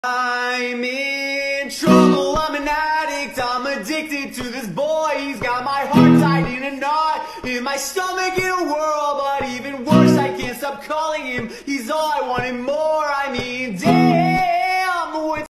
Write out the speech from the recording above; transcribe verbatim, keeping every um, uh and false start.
I'm in trouble, I'm an addict, I'm addicted to this boy. He's got my heart tied in a knot, in my stomach in a whirl. But even worse, I can't stop calling him, he's all I want and more. I mean, damn.